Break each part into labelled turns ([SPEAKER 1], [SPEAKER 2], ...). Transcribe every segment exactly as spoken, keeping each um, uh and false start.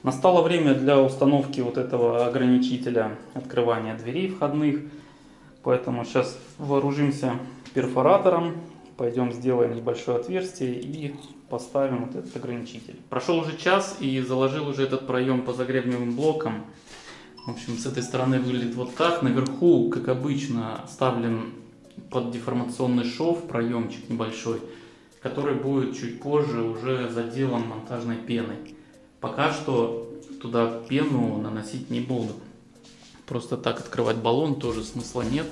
[SPEAKER 1] Настало время для установки вот этого ограничителя открывания дверей входных. Поэтому сейчас вооружимся перфоратором, пойдем сделаем небольшое отверстие и поставим вот этот ограничитель. Прошел уже час и заложил уже этот проем по загребневым блокам. В общем, с этой стороны выглядит вот так. Наверху, как обычно, оставлен под деформационный шов проемчик небольшой, который будет чуть позже уже заделан монтажной пеной. Пока что туда пену наносить не буду. Просто так открывать баллон тоже смысла нет.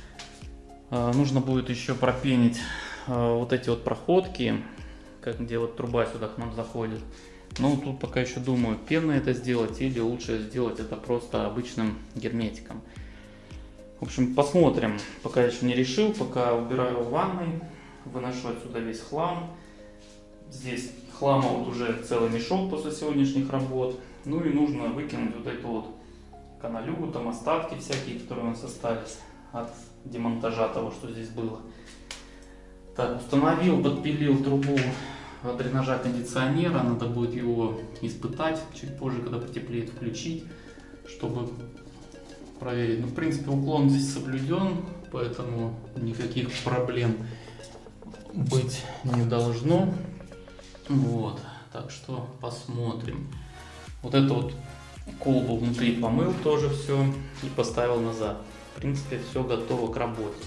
[SPEAKER 1] Нужно будет еще пропенить вот эти вот проходки, как где вот труба сюда к нам заходит. Но тут пока еще думаю, пеной это сделать или лучше сделать это просто обычным герметиком. В общем, посмотрим. Пока еще не решил, пока убираю в ванной, выношу отсюда весь хлам. Здесь хлама вот уже целый мешок после сегодняшних работ. Ну и нужно выкинуть вот эту вот каналюгу, там остатки всякие, которые у нас остались от демонтажа того, что здесь было. Так, установил, подпилил трубу дренажа кондиционера. Надо будет его испытать чуть позже, когда потеплеет, включить, чтобы проверить. Ну, в принципе, уклон здесь соблюден, поэтому никаких проблем быть не должно. Вот, так что посмотрим. Вот эту вот колбу внутри помыл тоже все и поставил назад. В принципе, все готово к работе.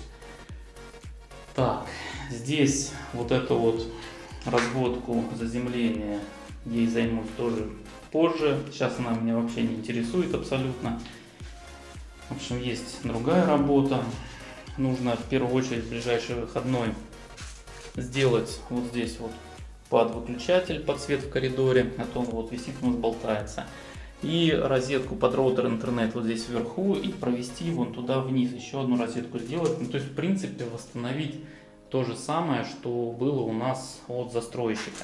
[SPEAKER 1] Так, здесь вот эту вот разводку заземления ей займусь тоже позже. Сейчас она меня вообще не интересует абсолютно. В общем, есть другая работа. Нужно в первую очередь в ближайший выходной сделать вот здесь вот под выключатель, под свет в коридоре, а то он вот висит у нас, болтается. И розетку под роутер интернет вот здесь вверху и провести вон туда вниз, еще одну розетку сделать. Ну, то есть в принципе восстановить то же самое, что было у нас от застройщика.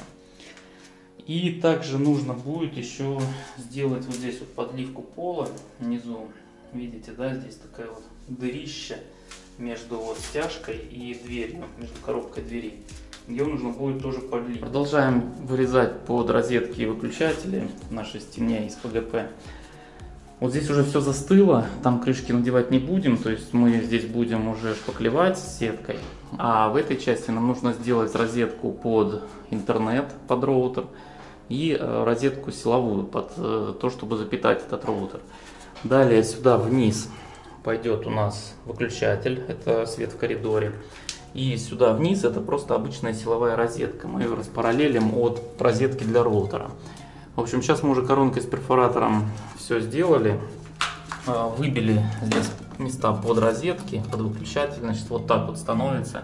[SPEAKER 1] И также нужно будет еще сделать вот здесь вот подливку пола внизу. Видите, да, здесь такая вот дырища между вот стяжкой и дверью, между коробкой двери. Ее нужно будет тоже подлить. Продолжаем вырезать под розетки и выключатели в нашей стене из пэ гэ пэ. Вот здесь уже все застыло, там крышки надевать не будем, то есть мы здесь будем уже шпаклевать сеткой. А в этой части нам нужно сделать розетку под интернет, под роутер, и розетку силовую под то, чтобы запитать этот роутер. Далее сюда вниз пойдет у нас выключатель, это свет в коридоре. И сюда вниз это просто обычная силовая розетка. Мы ее распараллелим от розетки для роутера. В общем, сейчас мы уже коронкой с перфоратором все сделали. Выбили здесь места под розетки, под выключатель. Значит, вот так вот становится.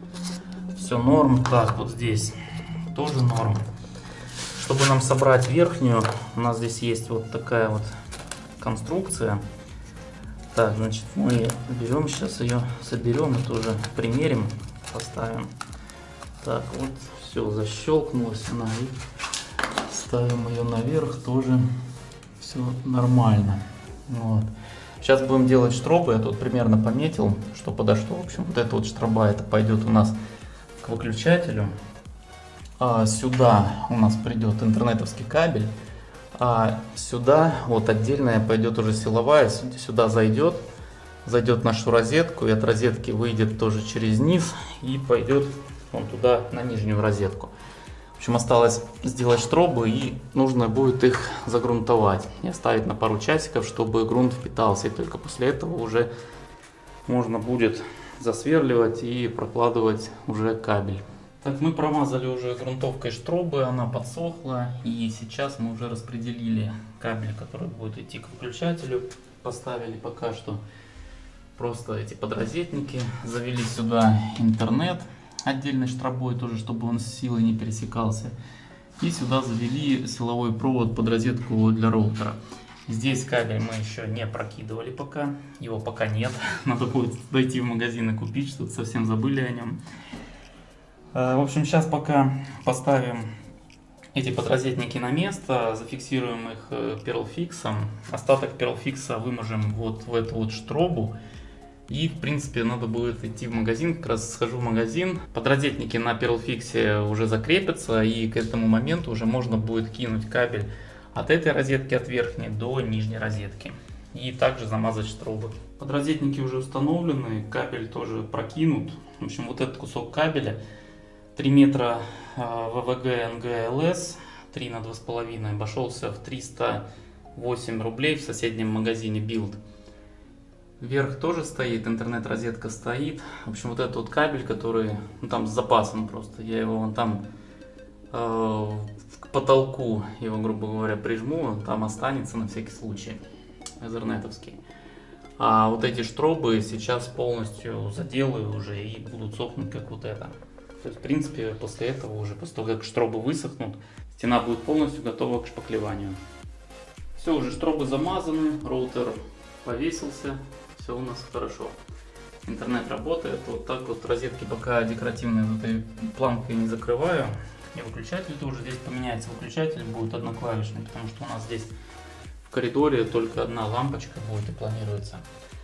[SPEAKER 1] Все норм. Так, вот здесь тоже норм. Чтобы нам собрать верхнюю, у нас здесь есть вот такая вот конструкция. Так, значит, мы берем сейчас ее, соберем и тоже примерим, поставим. Так, вот, все, защелкнулась она, и ставим ее наверх, тоже все нормально. Вот. Сейчас будем делать штробы, я тут примерно пометил, что подо что. В общем, вот эта вот штроба, это пойдет у нас к выключателю. А сюда у нас придет интернетовский кабель. А сюда вот отдельная пойдет уже силовая, сюда зайдет, зайдет нашу розетку, и от розетки выйдет тоже через низ и пойдет вон туда на нижнюю розетку. В общем, осталось сделать штробы, и нужно будет их загрунтовать и оставить на пару часиков, чтобы грунт впитался, и только после этого уже можно будет засверливать и прокладывать уже кабель. Так, мы промазали уже грунтовкой штробы, она подсохла, и сейчас мы уже распределили кабель, который будет идти к выключателю. Поставили пока что просто эти подрозетники, завели сюда интернет отдельной штробой тоже, чтобы он с силой не пересекался. И сюда завели силовой провод под розетку для роутера. Здесь кабель мы еще не прокидывали пока, его пока нет, надо будет дойти в магазин и купить, что-то совсем забыли о нем. В общем, сейчас пока поставим эти подрозетники на место, зафиксируем их перлфиксом. Остаток перлфикса выможем вот в эту вот штробу. И, в принципе, надо будет идти в магазин, как раз схожу в магазин. Подрозетники на перлфиксе уже закрепятся, и к этому моменту уже можно будет кинуть кабель от этой розетки, от верхней, до нижней розетки. И также замазать штробы. Подрозетники уже установлены, кабель тоже прокинут. В общем, вот этот кусок кабеля три метра вэ вэ гэ эн гэ эл эс три на два с половиной обошелся в триста восемь рублей в соседнем магазине Билд. Вверх тоже стоит, интернет-розетка стоит. В общем, вот этот вот кабель, который, ну, там с запасом просто, я его вон там э, к потолку его, грубо говоря, прижму, он там останется на всякий случай, эзернетовский. А вот эти штробы сейчас полностью заделаю уже и будут сохнуть, как вот это. То есть, в принципе, после этого уже, после того, как штробы высохнут, стена будет полностью готова к шпаклеванию. Все, уже штробы замазаны, роутер повесился, все у нас хорошо. Интернет работает. Вот так вот розетки пока декоративные вот этой планкой не закрываю. И выключатель тоже здесь поменяется. Выключатель будет одноклавишный, потому что у нас здесь в коридоре только одна лампочка будет и планируется.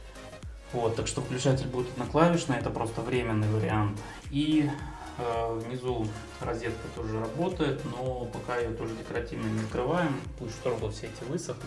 [SPEAKER 1] Вот, так что включатель будет одноклавишный, это просто временный вариант. И э, внизу розетка тоже работает, но пока ее тоже декоративно не закрываем. Пусть штробы все эти высохнут.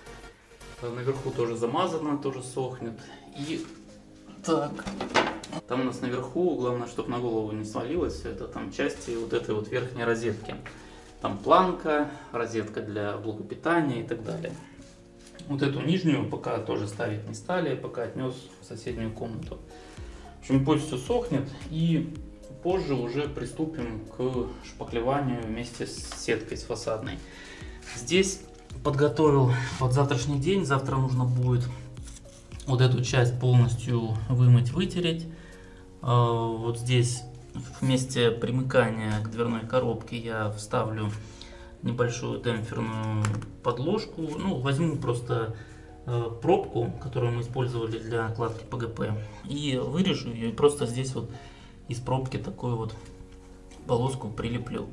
[SPEAKER 1] Наверху тоже замазано, тоже сохнет. И так, там у нас наверху, главное, чтобы на голову не свалилось все это, там части вот этой вот верхней розетки. Там планка, розетка для блока питания и так далее. Вот эту нижнюю пока тоже ставить не стали, пока отнес в соседнюю комнату. В общем, пусть все сохнет, и позже уже приступим к шпаклеванию вместе с сеткой, с фасадной. Здесь подготовил под завтрашний день. Завтра нужно будет вот эту часть полностью вымыть, вытереть. Вот здесь в месте примыкания к дверной коробке я вставлю небольшую демпферную подложку. Ну, возьму просто пробку, которую мы использовали для кладки пэ гэ пэ, и вырежу ее, и просто здесь вот из пробки такую вот полоску прилеплю.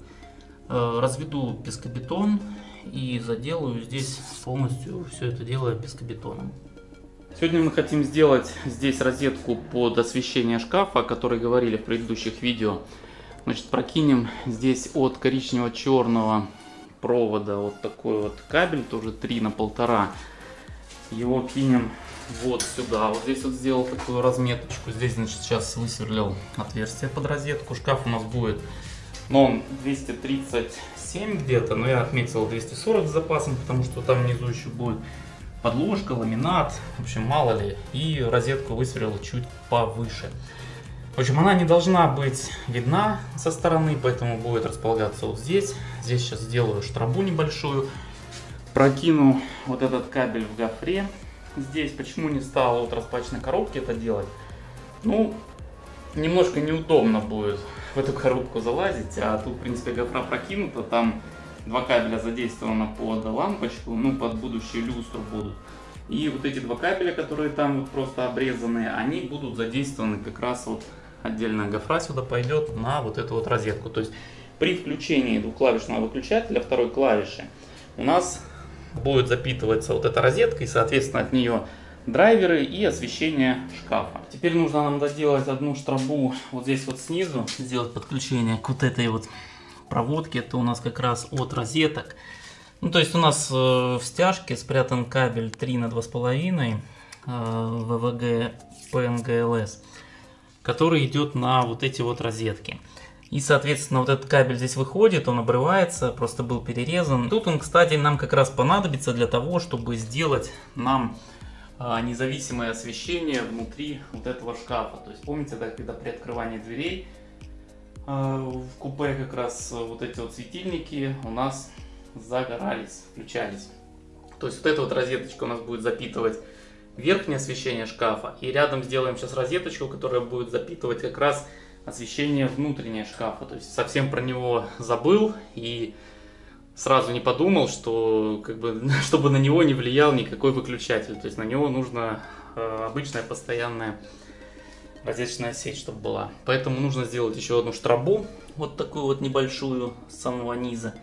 [SPEAKER 1] Разведу пескобетон и заделаю здесь полностью все это дело пескобетоном. Сегодня мы хотим сделать здесь розетку под освещение шкафа, о которой говорили в предыдущих видео. Значит, прокинем здесь от коричнево-черного провода вот такой вот кабель, тоже три на полтора. Его кинем вот сюда. Вот здесь вот сделал такую разметочку. Здесь, значит, сейчас высверлил отверстие под розетку. Шкаф у нас будет, но он двести тридцать семь где-то, но я отметил двести сорок с запасом, потому что там внизу еще будет подложка, ламинат, в общем, мало ли. И розетку высверлил чуть повыше. В общем, она не должна быть видна со стороны, поэтому будет располагаться вот здесь. Здесь сейчас сделаю штробу небольшую. Прокину вот этот кабель в гофре. Здесь почему не стал вот распачной коробки это делать? Ну, немножко неудобно будет в эту коробку залазить, а тут, в принципе, гофра прокинута, там два кабеля задействовано под лампочку, ну, под будущую люстру будут. И вот эти два кабеля, которые там вот просто обрезаны, они будут задействованы как раз вот отдельная гофра сюда пойдет на вот эту вот розетку. То есть при включении двухклавишного выключателя второй клавиши у нас будет запитываться вот эта розетка, и, соответственно, от нее драйверы и освещение шкафа. Теперь нужно нам доделать одну штробу вот здесь вот снизу, сделать подключение к вот этой вот проводке. Это у нас как раз от розеток. Ну, то есть у нас э, в стяжке спрятан кабель три на два с половиной э, вэ вэ гэ пэ эн гэ эл эс, который идет на вот эти вот розетки. И, соответственно, вот этот кабель здесь выходит, он обрывается, просто был перерезан. Тут он, кстати, нам как раз понадобится для того, чтобы сделать нам а, независимое освещение внутри вот этого шкафа. То есть, помните, да, когда при открывании дверей а, в купе как раз вот эти вот светильники у нас загорались, включались. То есть, вот эта вот розеточка у нас будет запитывать верхнее освещение шкафа. И рядом сделаем сейчас розеточку, которая будет запитывать как раз освещение внутреннее шкафа. То есть совсем про него забыл и сразу не подумал, что как бы, чтобы на него не влиял никакой выключатель. То есть на него нужно э, обычная постоянная розеточная сеть, чтобы была. Поэтому нужно сделать еще одну штробу, вот такую вот небольшую с самого низа.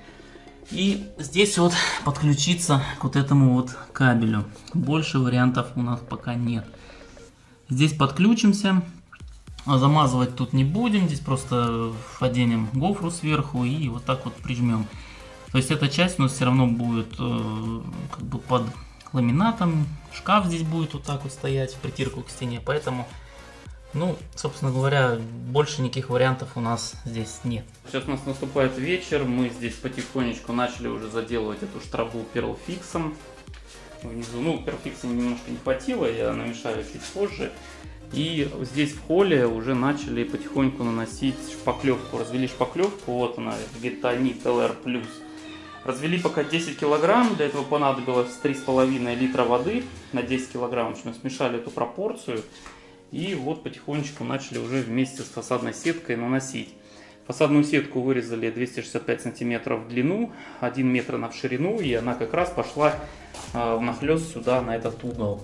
[SPEAKER 1] И здесь вот подключиться к вот этому вот кабелю. Больше вариантов у нас пока нет. Здесь подключимся. Замазывать тут не будем, здесь просто оденем гофру сверху и вот так вот прижмем. То есть эта часть у нас все равно будет э, как бы под ламинатом. Шкаф здесь будет вот так вот стоять в притирку к стене. Поэтому, ну, собственно говоря, больше никаких вариантов у нас здесь нет. Сейчас у нас наступает вечер. Мы здесь потихонечку начали уже заделывать эту штрабу перлфиксом. Внизу, ну, перлфикса немножко не хватило, я намешаю чуть позже. И здесь в холле уже начали потихоньку наносить шпаклевку. Развели шпаклевку, вот она, Витанит эл эр плюс. Развели пока десять килограмм, для этого понадобилось три с половиной литра воды на десять килограмм. В общем, смешали эту пропорцию. И вот потихонечку начали уже вместе с фасадной сеткой наносить. Фасадную сетку вырезали двести шестьдесят пять сантиметров в длину, один метр на в ширину, и она как раз пошла э, внахлёст сюда, на этот угол.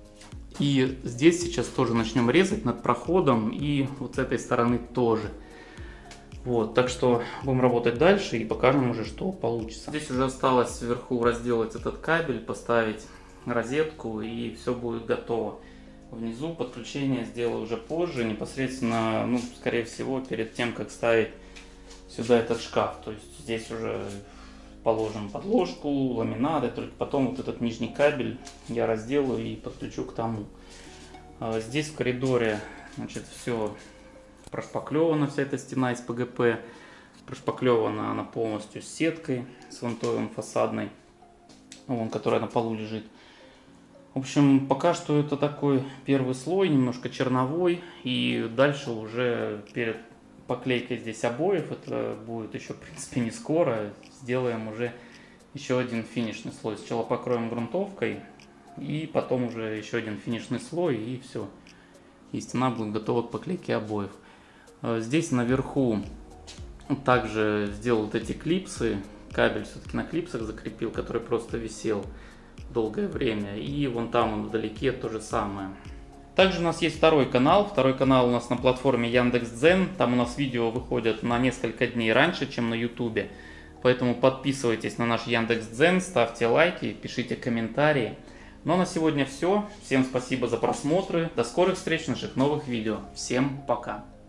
[SPEAKER 1] И здесь сейчас тоже начнем резать над проходом, и вот с этой стороны тоже. Вот, так что будем работать дальше и покажем уже, что получится. Здесь уже осталось вверху разделать этот кабель, поставить розетку, и все будет готово. Внизу подключение сделаю уже позже, непосредственно, ну, скорее всего, перед тем, как ставить сюда этот шкаф. То есть здесь уже положим подложку, ламинаты, только потом вот этот нижний кабель я разделаю и подключу к тому. Здесь в коридоре, значит, все прошпаклевана, вся эта стена из пэ гэ пэ. Прошпаклевана она полностью с сеткой, с вантовым фасадной, вон, которая на полу лежит. В общем, пока что это такой первый слой, немножко черновой, и дальше уже перед поклейкой здесь обоев, это будет еще, в принципе, не скоро, сделаем уже еще один финишный слой. Сначала покроем грунтовкой, и потом уже еще один финишный слой, и все. И стена будет готова к поклейке обоев. Здесь наверху также сделал вот эти клипсы, кабель все-таки на клипсах закрепил, который просто висел долгое время, и вон там он вдалеке то же самое. Также у нас есть второй канал, второй канал у нас на платформе Яндекс.Дзен, там у нас видео выходят на несколько дней раньше, чем на ютубе, поэтому подписывайтесь на наш Яндекс.Дзен, ставьте лайки, пишите комментарии. Ну а на сегодня все, всем спасибо за просмотры, до скорых встреч в наших новых видео, всем пока!